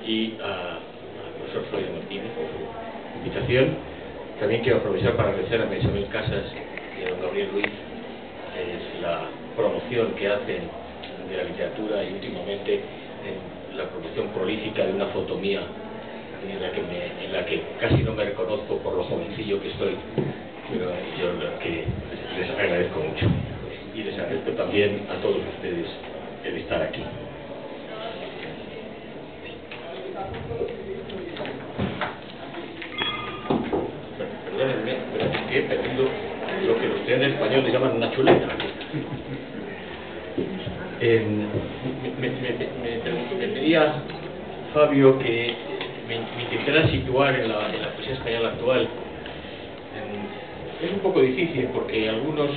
y al profesor Floyd Martínez por su invitación. También quiero aprovechar para agradecer a Isabel Casas y a don Gabriel Ruiz la promoción que hacen de la literatura y últimamente la promoción prolífica de una foto mía en la que casi no me reconozco por lo jovencillo que estoy, pero yo que les agradezco mucho y les agradezco también a todos ustedes el estar aquí. Perdónenme, pero es que he perdido lo que ustedes en español le llaman una chuleta. Me pedía Fabio que me intentara situar en la poesía española actual. Es un poco difícil porque algunos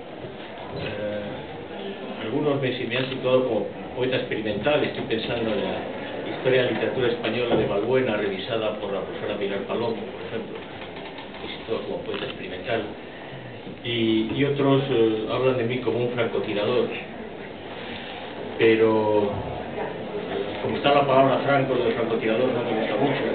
me han situado como poeta experimental. Estoy pensando en la historia de la literatura española de Balbuena, revisada por la profesora Pilar Palomo, por ejemplo, que se sitúa como poeta experimental. Y otros hablan de mí como un francotirador. Pero como está la palabra franco, lo de francotirador no me gusta mucho.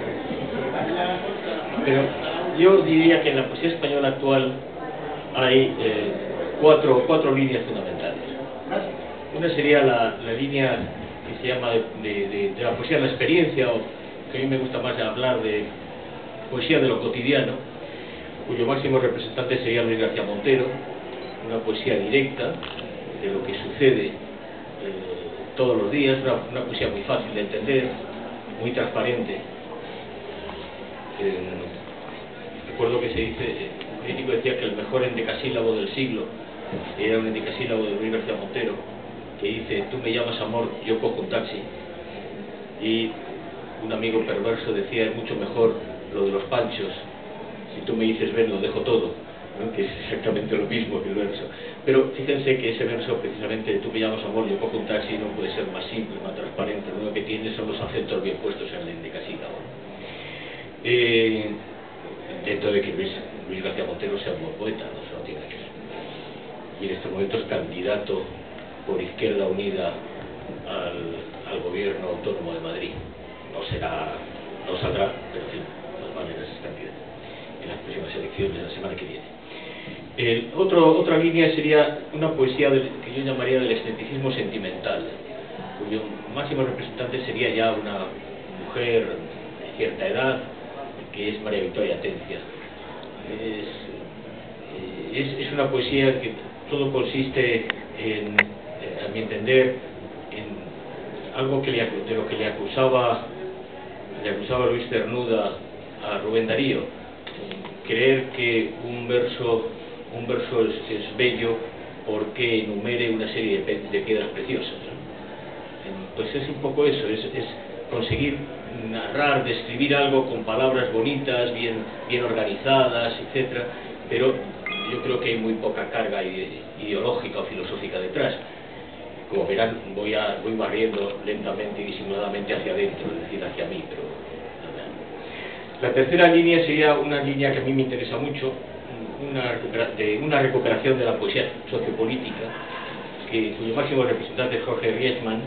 Pero yo diría que en la poesía española actual hay cuatro líneas fundamentales. Una sería la línea que se llama de la poesía de la experiencia, o que a mí me gusta más hablar de poesía de lo cotidiano, cuyo máximo representante sería Luis García Montero, una poesía directa de lo que sucede todos los días, una poesía muy fácil de entender, muy transparente. Recuerdo que un crítico decía que el mejor endecasílabo del siglo era un endecasílabo de Luis García Montero, que dice: tú me llamas amor, yo cojo un taxi. Y un amigo perverso decía: es mucho mejor lo de los panchos, si tú me dices ven, lo dejo todo, ¿no? Que es exactamente lo mismo que el verso. Pero fíjense que ese verso, precisamente, tú me llamas amor, yo cojo un taxi, no puede ser más simple, más transparente. Lo único que tiene son los acentos bien puestos en el endecasílabo. Dentro de que Luis García Montero sea un buen poeta, no se lo tiene que ser. Y en estos momentos candidato por Izquierda Unida al gobierno autónomo de Madrid. No saldrá, pero en fin, de todas maneras es candidato en las próximas elecciones de la semana que viene. Otra línea sería una poesía que yo llamaría del esteticismo sentimental, cuyo máximo representante sería ya una mujer de cierta edad, que es María Victoria Atencia. Es una poesía que todo consiste a mi entender, en algo de lo que le acusaba Luis Cernuda a Rubén Darío: creer que un verso es bello porque enumere una serie de piedras preciosas, ¿no? Pues es un poco eso, es conseguir narrar, describir algo con palabras bonitas, bien organizadas, etcétera, pero yo creo que hay muy poca carga ideológica o filosófica detrás. Como verán, voy barriendo lentamente y disimuladamente hacia adentro, es decir, hacia mí, pero la tercera línea sería una línea que a mí me interesa mucho, una recuperación de la poesía sociopolítica, cuyo máximo representante es Jorge Richman,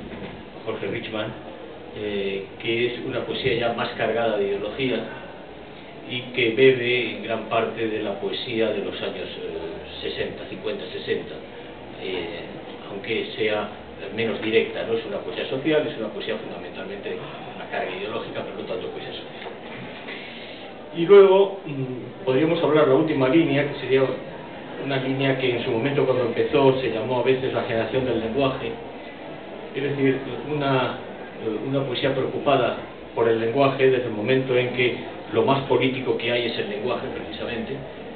que es una poesía ya más cargada de ideología y que bebe en gran parte de la poesía de los años 50, 60, aunque sea menos directa. No es una poesía social, es una poesía fundamentalmente una carga ideológica, pero no tanto poesía social. Y luego podríamos hablar de la última línea, que sería una línea que en su momento, cuando empezó, se llamó a veces la generación del lenguaje, es decir, una poesía preocupada por el lenguaje desde el momento en que lo más político que hay es el lenguaje, precisamente.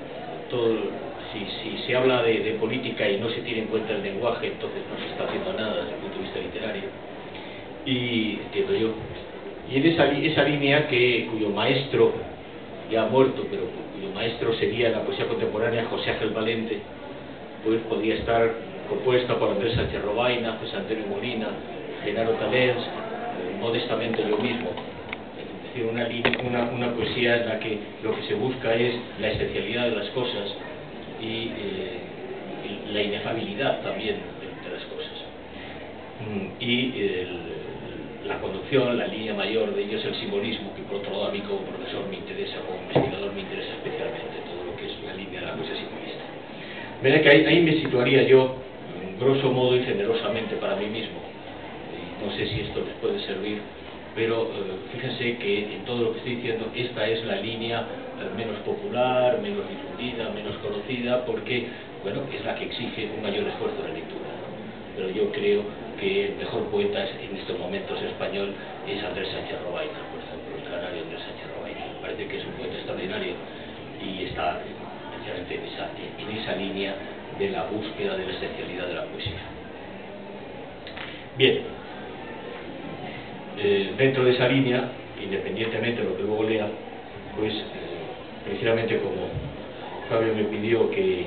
Si se habla de política y no se tiene en cuenta el lenguaje, entonces no se está haciendo nada desde el punto de vista literario, y entiendo yo. Y en esa línea cuyo maestro ya ha muerto, pero cuyo maestro sería la poesía contemporánea, José Ángel Valente, pues podría estar compuesta por Andrés Sánchez Robaina, José Antonio Molina, Genaro Talens, modestamente yo mismo. Es decir, una poesía en la que lo que se busca es la esencialidad de las cosas y la inefabilidad también de las cosas. Y la conducción, la línea mayor de ello es el simbolismo, que por otro lado a mí como profesor me interesa, como investigador me interesa especialmente todo lo que es la línea de la poesía simbolista. Verá que ahí me situaría yo, grosso modo y generosamente para mí mismo. No sé si esto les puede servir, pero fíjense que en todo lo que estoy diciendo, esta es la línea menos popular, menos difundida, menos conocida, porque, bueno, es la que exige un mayor esfuerzo de lectura, ¿no? Pero yo creo que el mejor poeta en estos momentos español es Andrés Sánchez Robaina, por ejemplo, el canario Andrés Sánchez Robaina. Me parece que es un poeta extraordinario y está precisamente en esa línea de la búsqueda de la esencialidad de la poesía. Bien, dentro de esa línea, independientemente de lo que luego lea, pues precisamente como Fabio me pidió que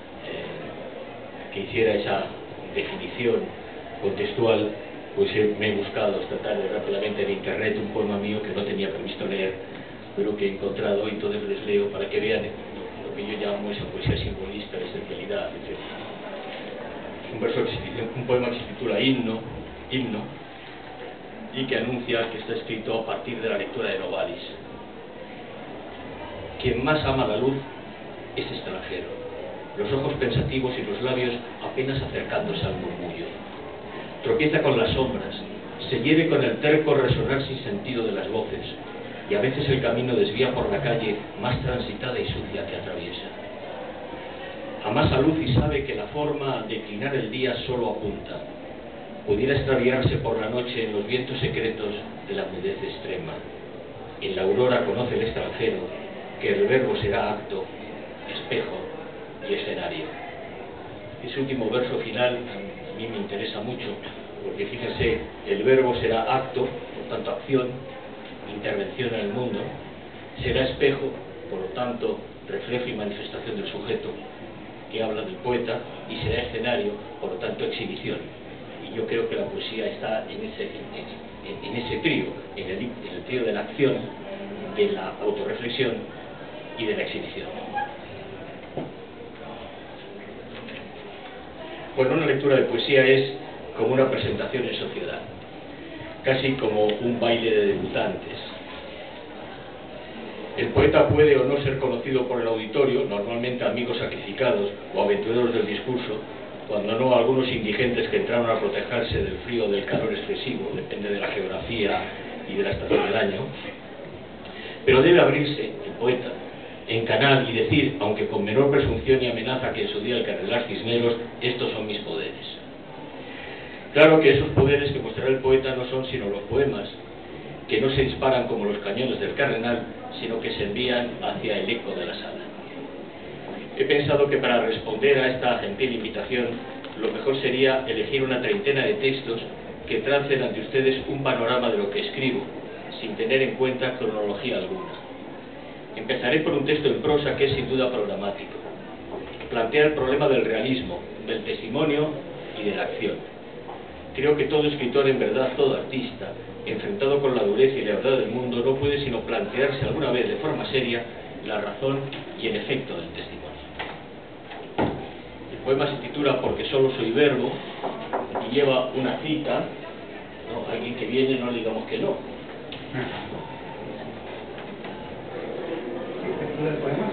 hiciera esa definición contextual, pues me he buscado esta tarde rápidamente en internet un poema mío que no tenía previsto leer, pero que he encontrado, y entonces les leo para que vean lo que yo llamo esa poesía simbolista, la esencialidad, etc. Un poema que se titula Himno, y que anuncia que está escrito a partir de la lectura de Novalis. Quien más ama la luz es extranjero, los ojos pensativos y los labios apenas acercándose al murmullo. Tropieza con las sombras, se hiere con el terco resonar sin sentido de las voces, y a veces el camino desvía por la calle más transitada y sucia que atraviesa. Amasa luz y sabe que la forma de declinar el día solo apunta. Pudiera extraviarse por la noche en los vientos secretos de la mudez extrema. En la aurora conoce el extranjero que el verbo será acto, espejo y escenario. Ese último verso final a mí me interesa mucho, porque fíjense, el verbo será acto, por tanto acción, intervención en el mundo, será espejo, por lo tanto reflejo y manifestación del sujeto que habla del poeta, y será escenario, por lo tanto exhibición. Y yo creo que la poesía está en ese trío, en el trío de la acción, de la autorreflexión y de la exhibición. Bueno, una lectura de poesía es como una presentación en sociedad, casi como un baile de debutantes. El poeta puede o no ser conocido por el auditorio, normalmente amigos sacrificados o aventureros del discurso, cuando no algunos indigentes que entraron a protegerse del frío o del calor excesivo, depende de la geografía y de la estación del año. Pero debe abrirse el poeta en canal y decir, aunque con menor presunción y amenaza que en su día el cardenal Cisneros, estos son mis poderes. Claro que esos poderes que mostrará el poeta no son sino los poemas, que no se disparan como los cañones del cardenal, sino que se envían hacia el eco de la sala. He pensado que para responder a esta gentil invitación, lo mejor sería elegir una treintena de textos que tracen ante ustedes un panorama de lo que escribo, sin tener en cuenta cronología alguna. Empezaré por un texto en prosa que es sin duda programático. Plantea el problema del realismo, del testimonio y de la acción. Creo que todo escritor, en verdad todo artista, enfrentado con la dureza y la verdad del mundo, no puede sino plantearse alguna vez de forma seria la razón y el efecto del testimonio. El poema se titula Porque solo soy verbo y lleva una cita, ¿no? Alguien que viene no le digamos que no. ¿Del poema?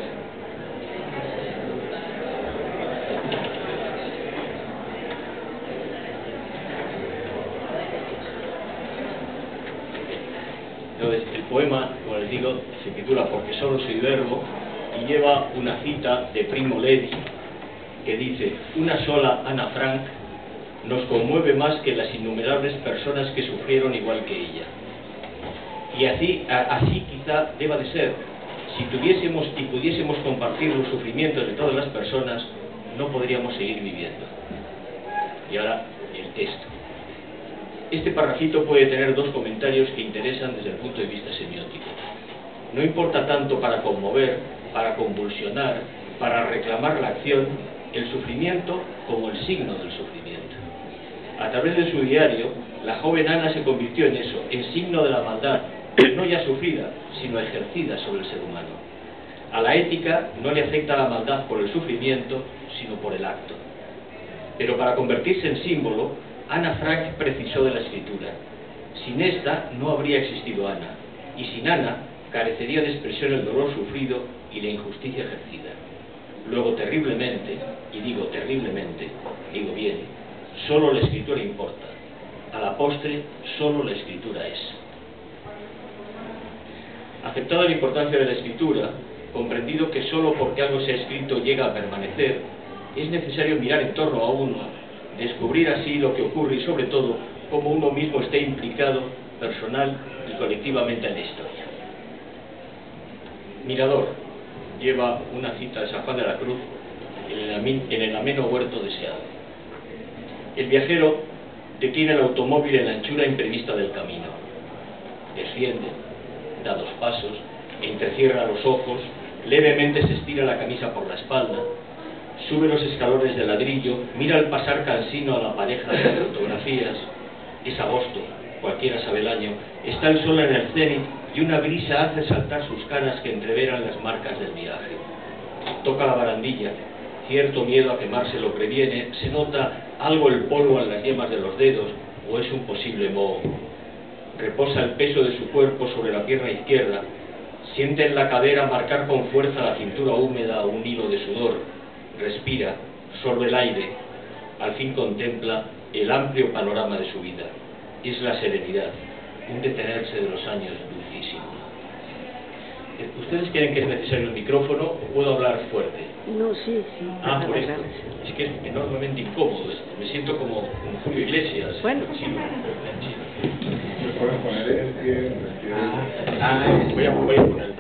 Entonces, el poema, como les digo, se titula Porque solo soy verbo y lleva una cita de Primo Levi que dice: una sola Ana Frank nos conmueve más que las innumerables personas que sufrieron igual que ella. Y así quizá deba de ser. Si tuviésemos y pudiésemos compartir los sufrimientos de todas las personas, no podríamos seguir viviendo. Y ahora el texto. Este parrafito puede tener dos comentarios que interesan desde el punto de vista semiótico. No importa tanto para conmover, para convulsionar, para reclamar la acción, el sufrimiento como el signo del sufrimiento. A través de su diario, la joven Ana se convirtió en eso, en signo de la maldad, no ya sufrida, sino ejercida sobre el ser humano. A la ética no le afecta la maldad por el sufrimiento, sino por el acto. Pero para convertirse en símbolo, Ana Frank precisó de la escritura. Sin esta no habría existido Ana, y sin Ana carecería de expresión el dolor sufrido y la injusticia ejercida. Luego terriblemente, y digo terriblemente, digo bien, solo la escritura importa. A la postre, solo la escritura es. Aceptada la importancia de la escritura, comprendido que solo porque algo se ha escrito llega a permanecer, es necesario mirar en torno a uno, descubrir así lo que ocurre y sobre todo cómo uno mismo está implicado personal y colectivamente en la historia. Mirador lleva una cita de San Juan de la Cruz en el ameno huerto deseado. El viajero detiene el automóvil en la anchura imprevista del camino. Desciende, da 2 pasos, entrecierra los ojos, levemente se estira la camisa por la espalda, sube los escalones de ladrillo, mira al pasar cansino a la pareja de fotografías. Es agosto, cualquiera sabe el año, está el sol en el cenit y una brisa hace saltar sus canas que entreveran las marcas del viaje. Toca la barandilla, cierto miedo a quemarse lo previene, se nota algo el polvo en las yemas de los dedos o es un posible moho. Reposa el peso de su cuerpo sobre la pierna izquierda, siente en la cadera marcar con fuerza la cintura húmeda un hilo de sudor, respira, sorbe el aire, al fin contempla el amplio panorama de su vida. Es la serenidad, un detenerse de los años dulcísimo. ¿Ustedes creen que es necesario el micrófono o puedo hablar fuerte? No, sí. Por esto. Es que es enormemente incómodo esto. Me siento como Julio Iglesias. Bueno. Voy a poner